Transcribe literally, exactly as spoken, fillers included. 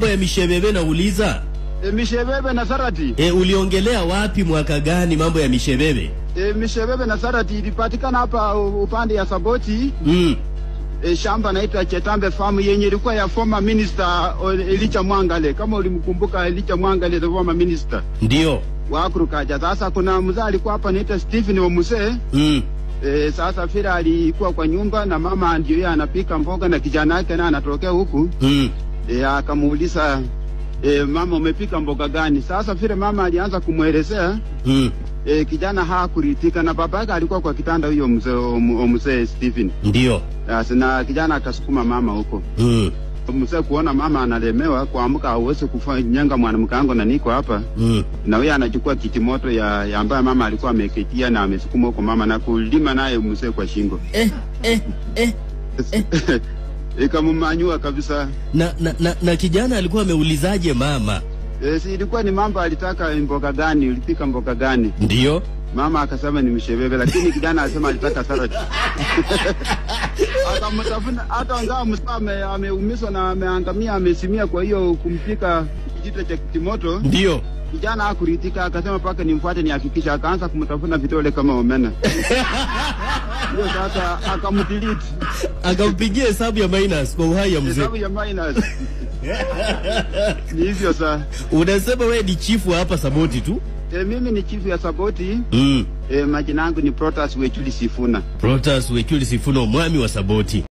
mambo ya Misheveve na uliza. E, Misheveve na Narrates. E, uliongelea wapi mwaka gani mambo ya Misheveve? E, Misheveve na Narrates ilipatikana hapa upande ya Saboti. Mm. E, shamba naitwa Chetambe Farm yenye ilikuwa ya former minister Elicha Mwangale. Kama ulimkumbuka Elicha Mwangale, the former minister. Ndio. Wa Akurukaja. Sasa kuna mzee alikuwa hapa anaitwa Stephen wa Muse. Mm. E, sasa Fira alikuwa kwa nyumba na mama ndio yeye anapika mboga na kijana yake na anatokea huku. Mm. E, akamuuliza e, mama umepika mboga gani? Sasa vile mama alianza kumuelezea. Mm. E, kijana hakuritika na baba yake alikuwa kwa kitanda huyo mzee mzee Stephen. Ndio. Sasa na kijana akasukuma mama huko. Mm. Mzee kuona mama analemewa kuamka hawezi kufanya mwanamke wangu na niko hapa. Mm. Na yeye anachukua kitimoto ya, ya ambaye mama alikuwa ameketia na amesukuma huko mama na kulima naye mzee kwa shingo. Eh eh eh. eh. Ikamumanyua kabisa. Na, na na na kijana alikuwa ameulizaje mama? Eh, si ilikuwa ni mambo alitaka mboga gani, ulipika mboga gani? Ndio. Mama akasema ni Misheveve, lakini kijana alisema alitaka Narrates. Akamtafuna hata ngao msame ameumizwa na ameangamia amesimia, kwa hiyo kumpika kijito cha kitimoto. Ndio. Kijana hakuritika akasema paka nimfuate nihakikisha, akaanza kumtafuna vidole kama omena. Hiyo sasa akamdelete. Akampigia hesabu ya minus kwa uhai ya mzee. Hesabu ya minus. Ni hivyo sasa. Unasema wewe ni chifu hapa Saboti tu? E, mimi ni chifu ya Saboti. Mm. E, majina yangu ni Protas Wechuli Sifuna. Protas Wechuli Sifuna, mwami wa Saboti.